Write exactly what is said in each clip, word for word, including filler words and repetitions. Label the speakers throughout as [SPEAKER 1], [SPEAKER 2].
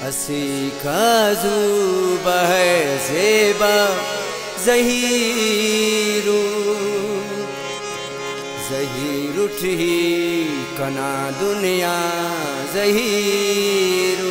[SPEAKER 1] हसी काजू बहे ज़ेबा ज़हीरू ज़हीर उठी कना दुनिया ज़हीरू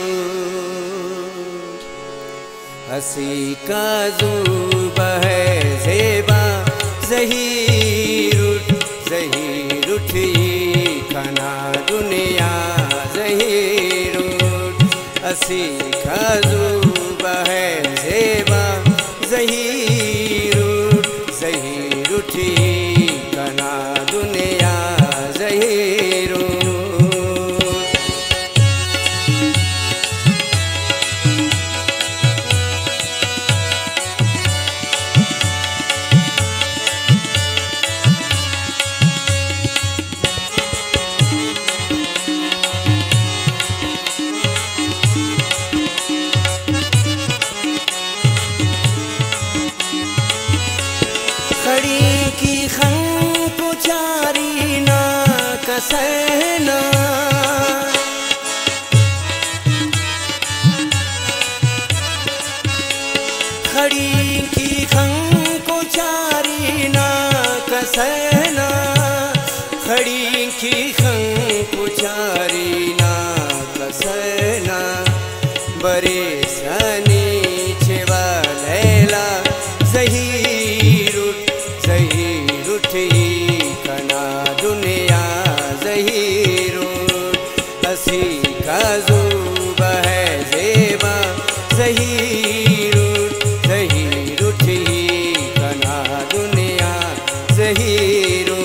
[SPEAKER 1] हसी काजू बहे ज़ेबा ज़हीरू ज़हीर उठी कना दुनिया ज़हीरू हसी काजू बहे ज़ेबा ज़हीरू ज़हीर उठी कना दुनिया ज़हीरू खड़ी की खं पुचारी ना कसना खड़ी की खं पुचारी ना कसना खड़ी की खं पुचारी ना कसना बरे सनी छेवा लैला ज़हीर ज़हीर उठी कना दुनिया ज़हीरू हसी काजू बहे ज़ेबा ज़हीरू ज़हीर उठी कना दुनिया ज़हीरू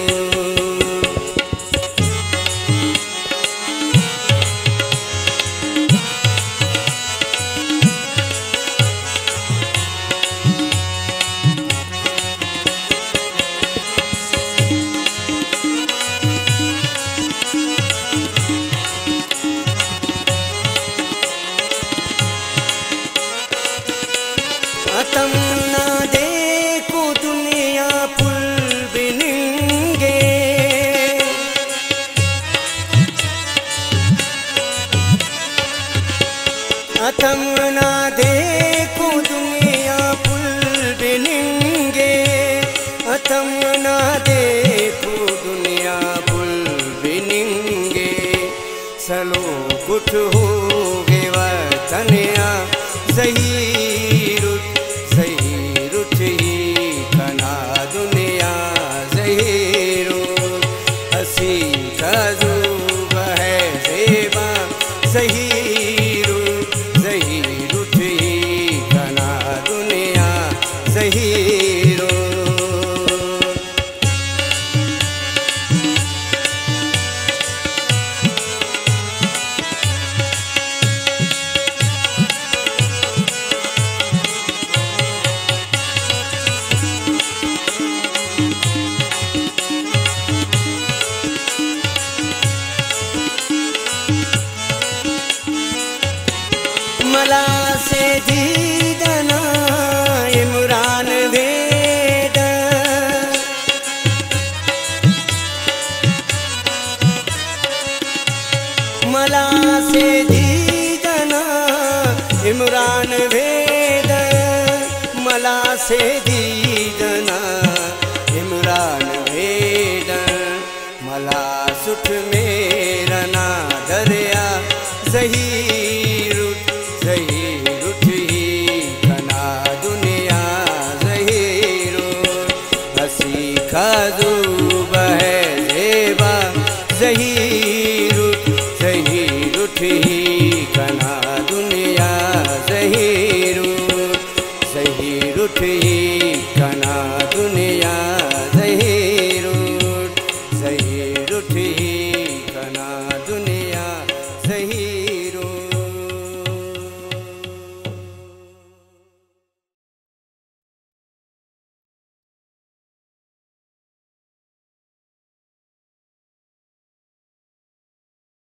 [SPEAKER 1] अतम ना देखो दुनिया पुल बिनेंगे अतम ना देखो दुनिया पुल बिनेंगे अतम ना देखो दुनिया पुल बिनेंगे सलो कुछ हो गे वतनिया ज़हीर ज़हीर उठी कना दुनिया ज़हीरू हसी काजू बहे ज़ेबा ज़हीरू ज़हीर उठी कना दुनिया ज़हीरू मला से दीदना इमरान वेद मला से दीदना इमरान वेद मला से दीदना इमरान वेद मला सुठ मेरा ना दरिया ज़हीर ज़हीर उठी कना दुनिया ज़हीरू हसी काजू